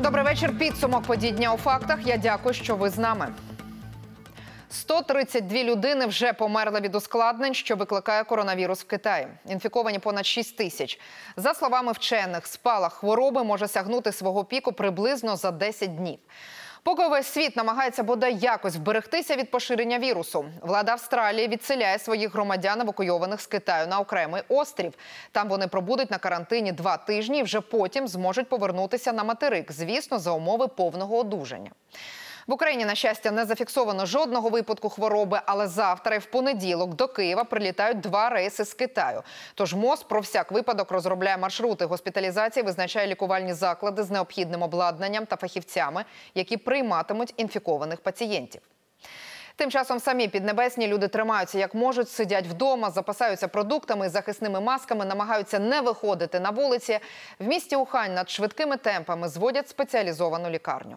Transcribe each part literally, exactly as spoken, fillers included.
Добрий вечір. Підсумок подій дня у фактах. Я дякую, що ви з нами. сто тридцять дві людини вже померли від ускладнень, що викликає коронавірус в Китаї. Інфіковані понад шість тисяч. За словами вчених, спалах хвороби може сягнути свого піку приблизно за десять днів. Поки весь світ намагається бодай якось вберегтися від поширення вірусу, влада Австралії відселяє своїх громадян, евакуйованих з Китаю, на окремий острів. Там вони пробудуть на карантині два тижні і вже потім зможуть повернутися на материк, звісно, за умови повного одужання. В Україні, на щастя, не зафіксовано жодного випадку хвороби, але завтра і в понеділок до Києва прилітають два рейси з Китаю. Тож МОЗ про всяк випадок розробляє маршрути госпіталізації, визначає лікувальні заклади з необхідним обладнанням та фахівцями, які прийматимуть інфікованих пацієнтів. Тим часом самі піднебесні люди тримаються як можуть, сидять вдома, запасаються продуктами і захисними масками, намагаються не виходити на вулиці. В місті Ухань над швидкими темпами зводять спеціалізовану лікарню.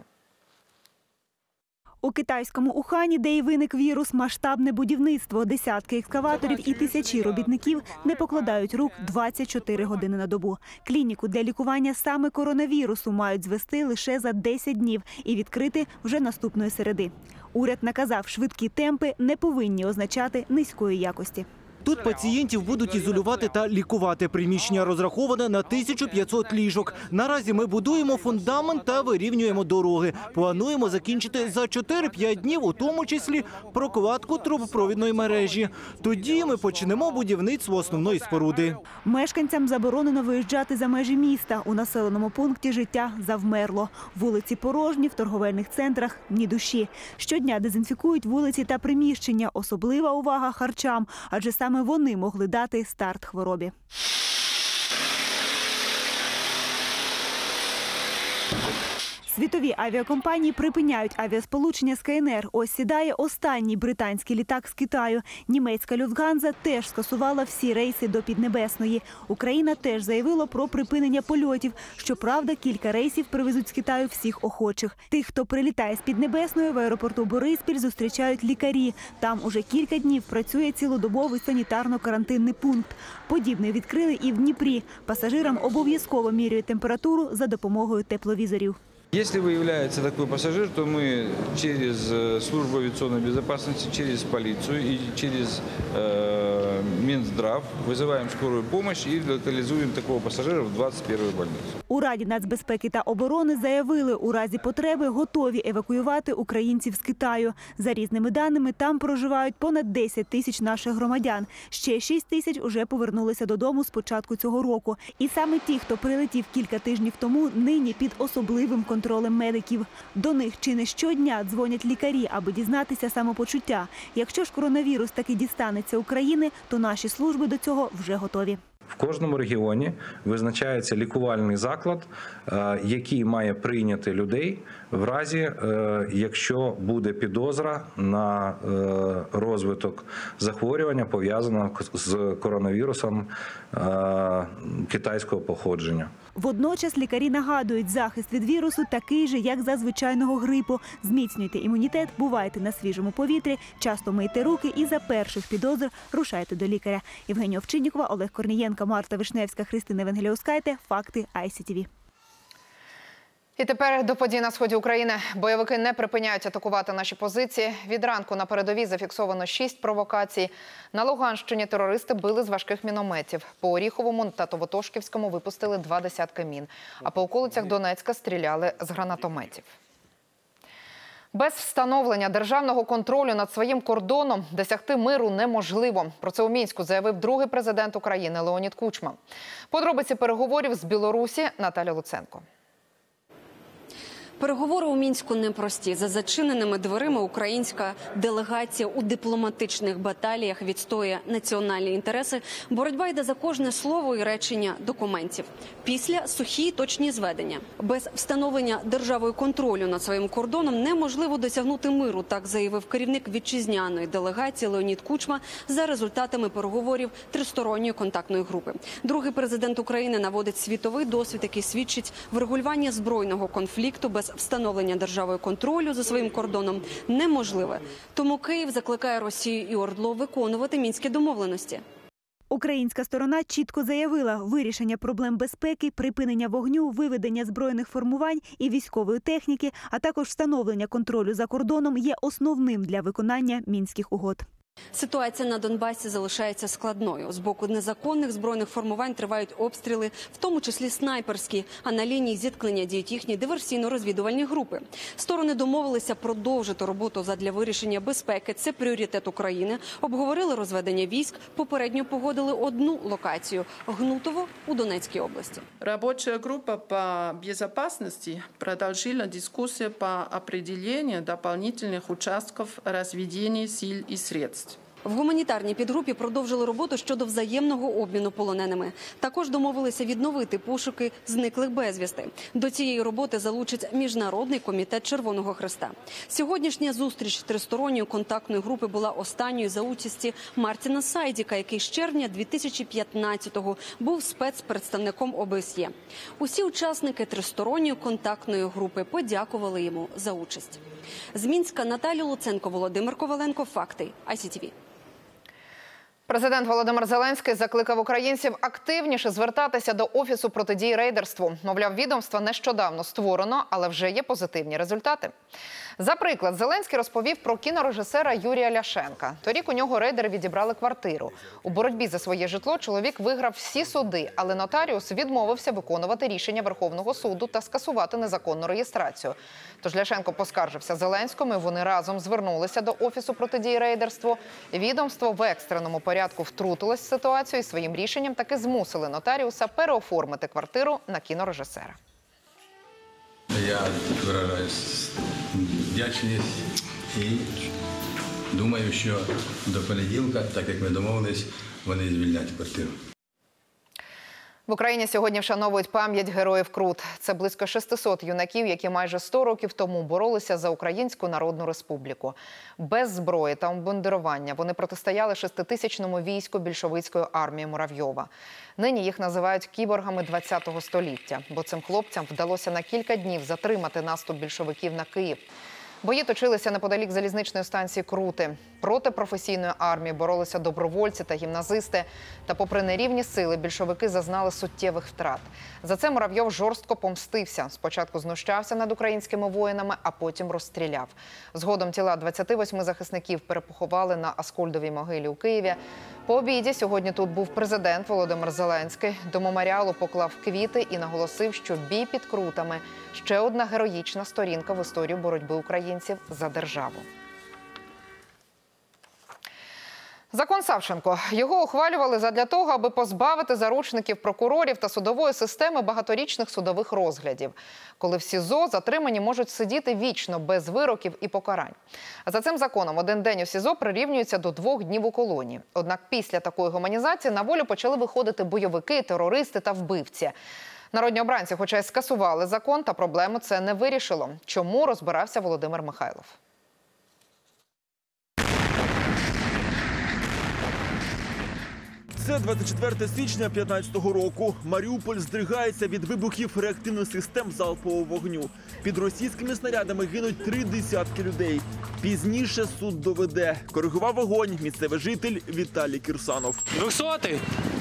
У китайському Ухані, де й виник вірус, масштабне будівництво. Десятки екскаваторів і тисячі робітників не покладають рук двадцять чотири години на добу. Клініку для лікування саме коронавірусу мають звести лише за десять днів і відкрити вже наступної середи. Уряд наказав, швидкі темпи не повинні означати низької якості. Тут пацієнтів будуть ізолювати та лікувати. Приміщення розраховане на тисячу п'ятсот ліжок. Наразі ми будуємо фундамент та вирівнюємо дороги. Плануємо закінчити за чотири-п'ять днів, у тому числі прокладку трубопровідної мережі. Тоді ми почнемо будівництво основної споруди. Мешканцям заборонено виїжджати за межі міста. У населеному пункті життя завмерло. Вулиці порожні, в торговельних центрах – ні душі. Щодня дезінфікують вулиці та приміщення. Особлива увага харчам, адже саме вони могли дати старт хворобі. Світові авіакомпанії припиняють авіасполучення з КНР. Ось сідає останній британський літак з Китаю. Німецька Люфтганза теж скасувала всі рейси до Піднебесної. Україна теж заявила про припинення польотів. Щоправда, кілька рейсів привезуть з Китаю всіх охочих. Тих, хто прилітає з Піднебесної, в аеропорту Бориспіль зустрічають лікарі. Там уже кілька днів працює цілодобовий санітарно-карантинний пункт. Подібний відкрили і в Дніпрі. Пасажирам обов'язково міряють температуру за допомогою тепловізорів. Если выявляется такой пассажир, то мы через службу авиационной безопасности, через полицию и через э, Минздрав вызываем скорую помощь и локализуем такого пассажира в двадцять первую больницу. У Раді нацбезпеки та оборони заявили, у разі потреби готові евакуювати українців з Китаю. За різними даними, там проживають понад десять тисяч наших громадян. Ще шість тисяч уже повернулися додому з початку цього року. І саме ті, хто прилетів кілька тижнів тому, нині під особливим контролем медиків. До них чи не щодня дзвонять лікарі, аби дізнатися самопочуття. Якщо ж коронавірус таки дістанеться України, то наші служби до цього вже готові. В кожному регіоні визначається лікувальний заклад, який має прийняти людей в разі, якщо буде підозра на розвиток захворювання, пов'язаного з коронавірусом китайського походження. Водночас лікарі нагадують, захист від вірусу такий же, як за звичайного грипу. Зміцнюйте імунітет, бувайте на свіжому повітрі, часто мийте руки і за перших підозр рушайте до лікаря. Євгенія Овчиннікова, Олег Корнієнко, Марта Вишневська, Христина Венгеліускайте. Факти ай сі ті ві. І тепер до подій на сході України. Бойовики не припиняють атакувати наші позиції. Від ранку на передовій зафіксовано шість провокацій. На Луганщині терористи били з важких мінометів. По Оріховому та Новотошківському випустили два десятки мін. А по околицях Донецька стріляли з гранатометів. Без встановлення державного контролю над своїм кордоном досягти миру неможливо. Про це у Мінську заявив другий президент України Леонід Кучма. Подробиці переговорів з Білорусі Наталя Луценко. Переговори у Мінську непрості. За зачиненими дверима українська делегація у дипломатичних баталіях відстоює національні інтереси. Боротьба йде за кожне слово і речення документів. Після – сухі й точні зведення. Без встановлення державою контролю над своїм кордоном неможливо досягнути миру, так заявив керівник вітчизняної делегації Леонід Кучма за результатами переговорів тристоронньої контактної групи. Другий президент України наводить світовий досвід, який свідчить врегулювання збройного конфлікту без встановлення державою контролю за своїм кордоном неможливе. Тому Київ закликає Росію і ОРДЛО виконувати мінські домовленості. Українська сторона чітко заявила, вирішення проблем безпеки, припинення вогню, виведення збройних формувань і військової техніки, а також встановлення контролю за кордоном є основним для виконання Мінських угод. Ситуація на Донбасі залишається складною. З боку незаконних збройних формувань тривають обстріли, в тому числі снайперські, а на лінії зіткнення діють їхні диверсійно-розвідувальні групи. Сторони домовилися продовжити роботу задля вирішення безпеки. Це пріоритет України. Обговорили розведення військ, попередньо погодили одну локацію – Гнутово у Донецькій області. Рабочая группа по безопасности продолжила дискуссию по определению дополнительных участков разведения сил и средств. В гуманітарній підгрупі продовжили роботу щодо взаємного обміну полоненими. Також домовилися відновити пошуки зниклих безвісти. До цієї роботи залучить Міжнародний комітет Червоного Хреста. Сьогоднішня зустріч тристоронньої контактної групи була останньою за участі Мартіна Сайдіка, який з червня дві тисячі п'ятнадцятого був спецпредставником О Б С Є. Усі учасники тристоронньої контактної групи подякували йому за участь. З Мінська Наталія Луценко, Володимир Коваленко, Факти, Ай Сі Ті Ві. Президент Володимир Зеленський закликав українців активніше звертатися до Офісу протидії рейдерству. Мовляв, відомство нещодавно створено, але вже є позитивні результати. За приклад, Зеленський розповів про кінорежисера Юрія Ляшенка. Торік у нього рейдери відібрали квартиру. У боротьбі за своє житло чоловік виграв всі суди, але нотаріус відмовився виконувати рішення Верховного суду та скасувати незаконну реєстрацію. Тож Ляшенко поскаржився Зеленському, і вони разом звернулися до Офісу протидії рейдерству. Відомство в екстреному порядку втрутилось в ситуацію і своїм рішенням таки змусили нотаріуса переоформити квартиру на кінорежисера. Я виражаю вдячність і думаю, що до понеділка, так як ми домовились, вони звільнять квартиру. В Україні сьогодні вшановують пам'ять героїв Крут. Це близько шестисот юнаків, які майже сто років тому боролися за Українську Народну Республіку. Без зброї та обмундирування вони протистояли шеститисячному війську більшовицької армії Муравйова. Нині їх називають кіборгами ХХ століття, бо цим хлопцям вдалося на кілька днів затримати наступ більшовиків на Київ. Бої точилися неподалік залізничної станції Крути. Проти професійної армії боролися добровольці та гімназисти. Та попри нерівні сили, більшовики зазнали суттєвих втрат. За це Муравйов жорстко помстився. Спочатку знущався над українськими воїнами, а потім розстріляв. Згодом тіла двадцяти восьми захисників перепоховали на Аскольдовій могилі у Києві. По обіді сьогодні тут був президент Володимир Зеленський. До меморіалу поклав квіти і наголосив, що бій під Крутами – ще одна героїчна сторінка в історії боротьби українців за державу. Закон Савченко. Його ухвалювали задля того, аби позбавити заручників прокурорів та судової системи багаторічних судових розглядів. Коли в СІЗО затримані можуть сидіти вічно, без вироків і покарань. За цим законом один день у СІЗО прирівнюється до двох днів у колонії. Однак після такої гуманізації на волю почали виходити бойовики, терористи та вбивці. Народні обранці, хоча й скасували закон, та проблему це не вирішило. Чому, розбирався Володимир Михайлов. Це двадцять четверте січня п'ятнадцятого року. Маріуполь здригається від вибухів реактивних систем залпового вогню. Під російськими снарядами гинуть три десятки людей. Пізніше суд доведе. Коригував вогонь місцевий житель Віталій Кірсанов. Двохсотий!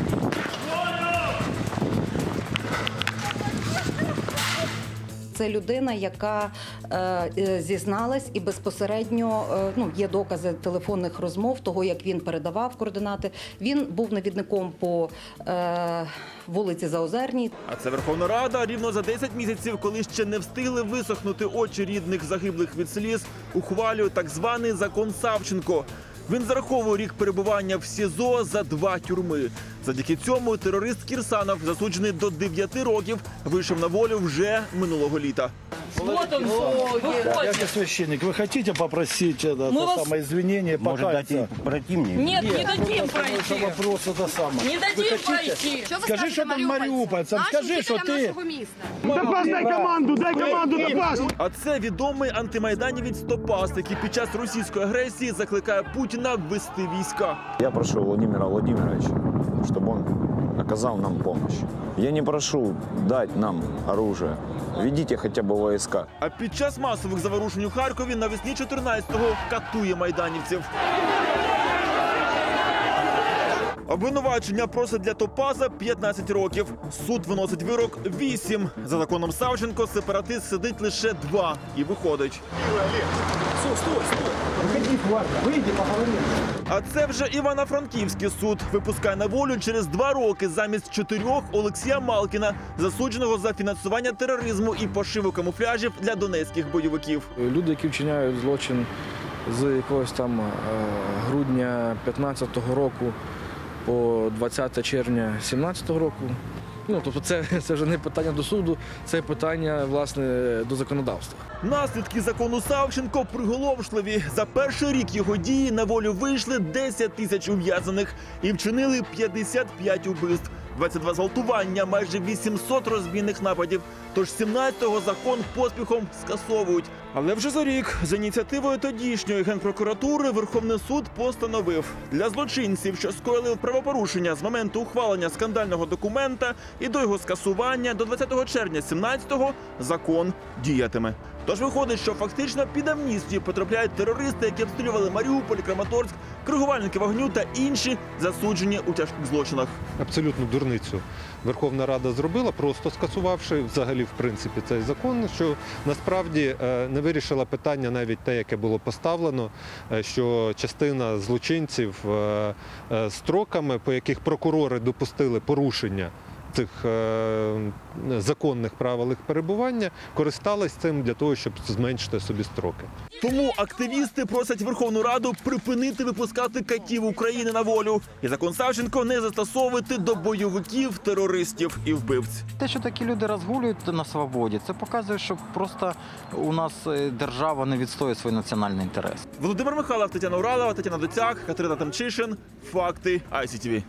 Це людина, яка е, зізналась і безпосередньо е, ну, є докази телефонних розмов, того, як він передавав координати. Він був навідником по е, вулиці Заозерній. А це Верховна Рада рівно за десять місяців, коли ще не встигли висохнути очі рідних загиблих від сліз, ухвалює так званий закон Савченко. Він зараховує рік перебування в СІЗО за два тюрми. Завдяки цьому терорист Кірсанов, засуджений до дев'яти років, вийшов на волю вже минулого літа. Вот он, выходит. Я как священник, вы хотите попросить это, это вас... самое извинение, покаяться? Пройти мне? Нет, Нет, не дадим пройти. Это вопрос это самое. Не дадим пройти. Скажи, что там маріупольцям, скажи, що ти... Топас, дай команду, дай команду, Топас! А це відомий антимайданівець Топас, який під час російської агресії закликає Путіна ввести війська. Я прошу Владимира Владимировича, чтобы он оказал нам помощь. Я не прошу дать нам оружие. Ведите хотя бы войска. А під час масових заворушень у Харкові навесні чотирнадцятого катує майданівців. Обвинувачення просить для Топаза п'ятнадцять років. Суд виносить вирок вісім. За законом Савченко сепаратист сидить лише два. І виходить. А це вже Івано-Франківський суд випускає на волю через два роки замість чотирьох Олексія Малкіна, засудженого за фінансування тероризму і пошиву камуфляжів для донецьких бойовиків. Люди, які вчиняють злочин з якогось там грудня п'ятнадцятого року по двадцяте червня сімнадцятого року. Ну, тобто це, це вже не питання до суду, це питання, власне, до законодавства. Наслідки закону Савченко приголомшливі. За перший рік його дії на волю вийшли десять тисяч ув'язнених і вчинили п'ятдесят п'ять убивств, двадцять два зґвалтування, майже вісімсот розбійних нападів. Тож сімнадцятого закон поспіхом скасовують. Але вже за рік за ініціативою тодішньої Генпрокуратури Верховний суд постановив: для злочинців, що скоїли правопорушення з моменту ухвалення скандального документа і до його скасування до двадцятого червня сімнадцятого закон діятиме. Тож виходить, що фактично під амністію потрапляють терористи, які обстрілювали Маріуполь, Краматорськ, коригувальники вогню та інші засуджені у тяжких злочинах. Абсолютно дурницю Верховна Рада зробила, просто скасувавши взагалі в принципі цей закон, що насправді не вирішила питання навіть те, яке було поставлено, що частина злочинців строками, по яких прокурори допустили порушення цих е, законних правил їх перебування, користались цим для того, щоб зменшити собі строки. Тому активісти просять Верховну Раду припинити випускати катів України на волю і закон Савченко не застосовувати до бойовиків, терористів і вбивць. Те, що такі люди розгулюють на свободі, це показує, що просто у нас держава не відстоює свій національний інтерес. Володимир Михайлов, Тетяна Уралова, Тетяна Доцяк, Катерина Тамчишин. Факти ай сі ті ві.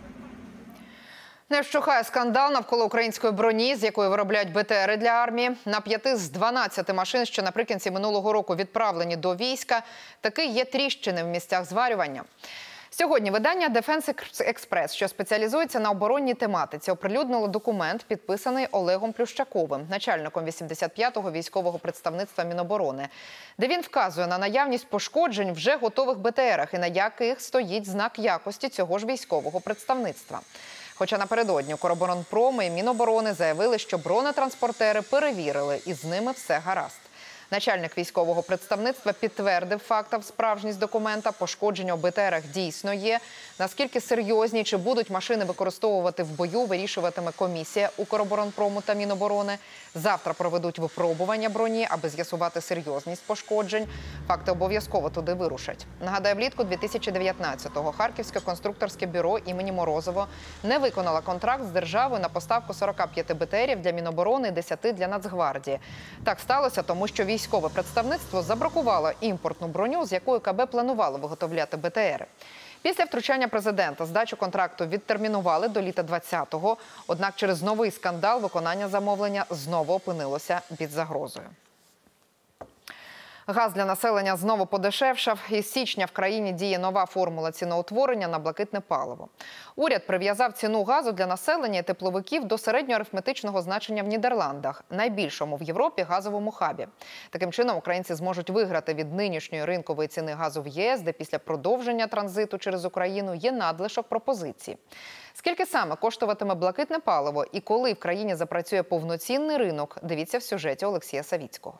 Не вщухає скандал навколо української броні, з якої виробляють Бе Те Ери для армії. На п'яти з дванадцяти машин, що наприкінці минулого року відправлені до війська, таки є тріщини в місцях зварювання. Сьогодні видання Дефенс Експрес, що спеціалізується на оборонній тематиці, оприлюднило документ, підписаний Олегом Плющаковим, начальником вісімдесят п'ятого військового представництва Міноборони, де він вказує на наявність пошкоджень вже готових Бе Те Ерах і на яких стоїть знак якості цього ж військового представництва. Хоча напередодні Укроборонпром і Міноборони заявили, що бронетранспортери перевірили і з ними все гаразд. Начальник військового представництва підтвердив фактом справжність документа. Пошкодження у Бе Те Ерах дійсно є. Наскільки серйозні, чи будуть машини використовувати в бою, вирішуватиме комісія Укроборонпрому та Міноборони. Завтра проведуть випробування броні, аби з'ясувати серйозність пошкоджень. Факти обов'язково туди вирушать. Нагадаю, влітку дві тисячі дев'ятнадцятого Харківське конструкторське бюро імені Морозова не виконало контракт з державою на поставку сорока п'яти Бе Те Ерів для Міноборони і десяти для Нацгвардії. Так сталося, тому що військове представництво забракувало імпортну броню, з якою Ка Бе планувало виготовляти Бе Те Ери. Після втручання президента здачу контракту відтермінували до літа двадцятого, однак через новий скандал виконання замовлення знову опинилося під загрозою. Газ для населення знову подешевшав. Із січня в країні діє нова формула ціноутворення на блакитне паливо. Уряд прив'язав ціну газу для населення і тепловиків до середньоарифметичного значення в Нідерландах, найбільшому в Європі газовому хабі. Таким чином, українці зможуть виграти від нинішньої ринкової ціни газу в Є С, де після продовження транзиту через Україну є надлишок пропозицій. Скільки саме коштуватиме блакитне паливо і коли в країні запрацює повноцінний ринок, дивіться в сюжеті Олексія Савіцького.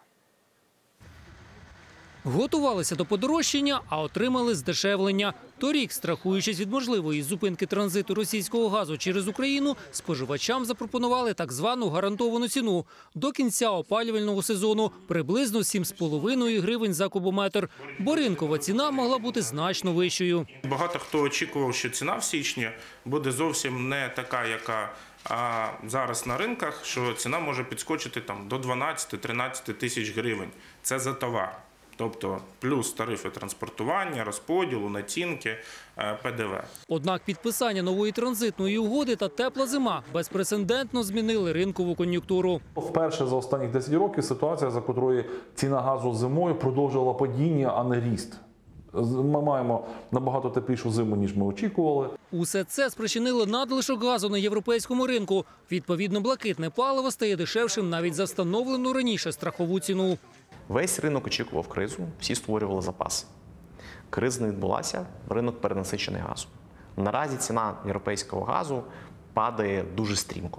Готувалися до подорожчання, а отримали здешевлення. Торік, страхуючись від можливої зупинки транзиту російського газу через Україну, споживачам запропонували так звану гарантовану ціну. До кінця опалювального сезону – приблизно сім з половиною гривень за кубометр. Бо ринкова ціна могла бути значно вищою. Багато хто очікував, що ціна в січні буде зовсім не така, яка а зараз на ринках, що ціна може підскочити там, до дванадцяти-тринадцяти тисяч гривень. Це за товар. Тобто плюс тарифи транспортування, розподілу, націнки, Пе Де Ве. Однак підписання нової транзитної угоди та тепла зима безпрецедентно змінили ринкову кон'юнктуру. Вперше за останні десять років ситуація, за котрої ціна газу зимою продовжувала падіння, а не ріст. Ми маємо набагато теплішу зиму, ніж ми очікували. Усе це спричинило надлишок газу на європейському ринку. Відповідно, блакитне паливо стає дешевшим навіть за встановлену раніше страхову ціну. Весь ринок очікував кризу, всі створювали запаси. Криза не відбулася, ринок перенасичений газом. Наразі ціна європейського газу падає дуже стрімко.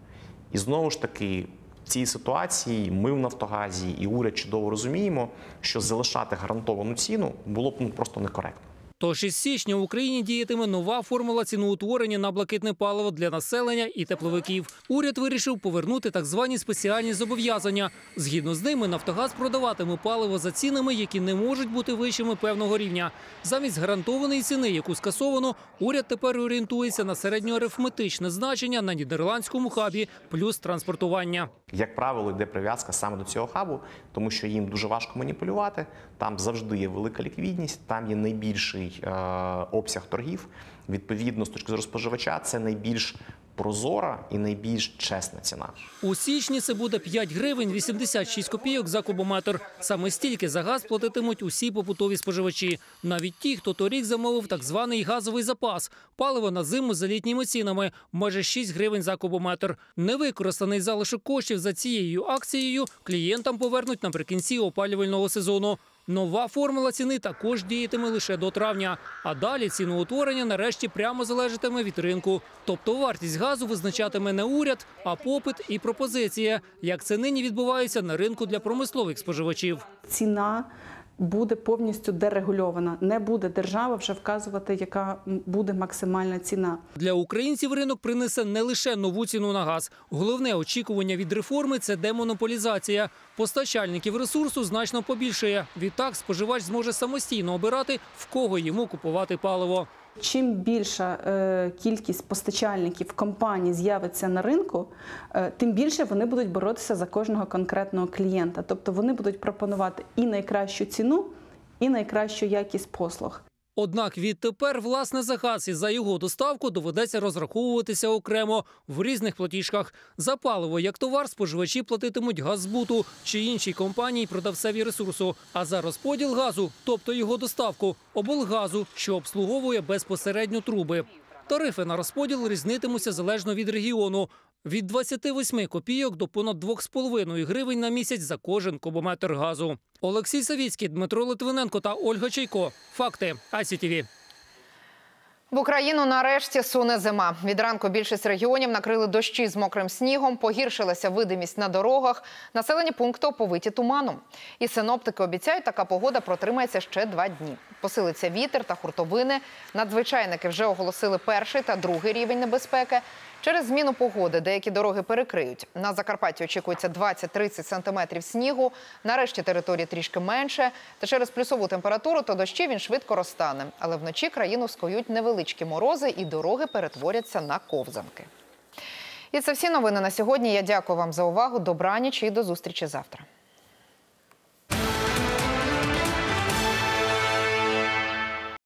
І знову ж таки, в цій ситуації ми в «Нафтогазі» і уряд чудово розуміємо, що залишати гарантовану ціну було б ну, просто некоректно. Тож із січня в Україні діятиме нова формула ціноутворення на блакитне паливо для населення і тепловиків. Уряд вирішив повернути так звані спеціальні зобов'язання. Згідно з ними, «Нафтогаз» продаватиме паливо за цінами, які не можуть бути вищими певного рівня. Замість гарантованої ціни, яку скасовано, уряд тепер орієнтується на середньоарифметичне значення на нідерландському хабі плюс транспортування. Як правило, йде прив'язка саме до цього хабу, тому що їм дуже важко маніпулювати, там завжди є велика ліквідність, там є найбільший е, обсяг торгів. Відповідно, з точки зору споживача, це найбільш прозора і найбільш чесна ціна. У січні це буде п'ять гривень вісімдесят шість копійок за кубометр. Саме стільки за газ платитимуть усі побутові споживачі. Навіть ті, хто торік замовив так званий газовий запас. Паливо на зиму за літніми цінами – майже шість гривень за кубометр. Невикористаний залишок коштів за цією акцією клієнтам повернуть наприкінці опалювального сезону. Нова формула ціни також діятиме лише до травня. А далі ціноутворення нарешті прямо залежатиме від ринку. Тобто вартість газу визначатиме не уряд, а попит і пропозиція, як це нині відбувається на ринку для промислових споживачів. Ціна буде повністю дерегульована. Не буде держава вже вказувати, яка буде максимальна ціна. Для українців ринок принесе не лише нову ціну на газ. Головне очікування від реформи – це демонополізація. Постачальників ресурсу значно побільшає. Відтак споживач зможе самостійно обирати, в кого йому купувати паливо. Чим більша е, кількість постачальників компаній з'явиться на ринку, е, тим більше вони будуть боротися за кожного конкретного клієнта. Тобто вони будуть пропонувати і найкращу ціну, і найкращу якість послуг. Однак відтепер, власне, за газ і за його доставку доведеться розраховуватися окремо в різних платіжках. За паливо як товар споживачі платитимуть Газзбуту чи іншій компанії продавцеві ресурсу. А за розподіл газу, тобто його доставку, облгазу, що обслуговує безпосередньо труби. Тарифи на розподіл різнитимуться залежно від регіону. Від двадцяти восьми копійок до понад двох з половиною гривень на місяць за кожен кубометр газу. Олексій Савіцький, Дмитро Литвиненко та Ольга Чайко. Факти. ай сі ті ві. В Україну нарешті суне зима. Від ранку більшість регіонів накрили дощі з мокрим снігом, погіршилася видимість на дорогах, населені пункти оповиті туманом. І синоптики обіцяють, така погода протримається ще два дні. Посилиться вітер та хуртовини. Надзвичайники вже оголосили перший та другий рівень небезпеки. Через зміну погоди деякі дороги перекриють. На Закарпатті очікується двадцять-тридцять сантиметрів снігу, нарешті території трішки менше. Та через плюсову температуру то дощі він швидко розтане. Але вночі країну скують невеличкі морози і дороги перетворяться на ковзанки. І це всі новини на сьогодні. Я дякую вам за увагу. Добраніч і до зустрічі завтра.